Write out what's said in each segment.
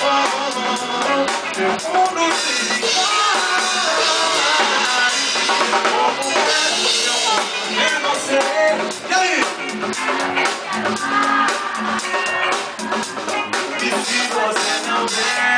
Meu mundo se desfaz. Como é você? E aí? E se você não vem,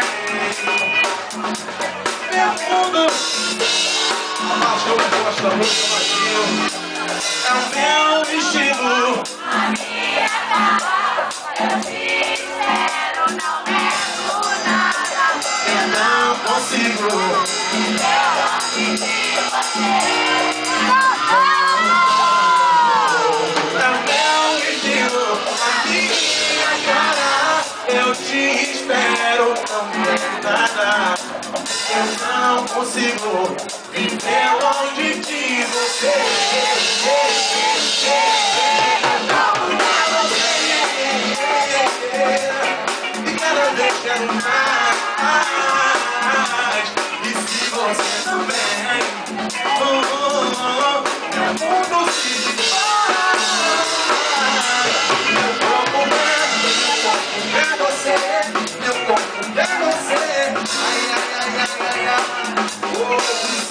meu mundo. Abaixa o gosto da música baixinho. É o meu estilo. A minha acabou, eu te espero, não nego nada. Eu não consigo viver longe de você. é o meu estilo. A minha cara, eu te espero, não quero nada. Eu não consigo viver longe de você. E cada vez quero mais. E se você não vem, meu mundo se desfaz. Meu corpo é você, meu corpo é você. Ai, ai, ai, ai, ai, ai. Oh.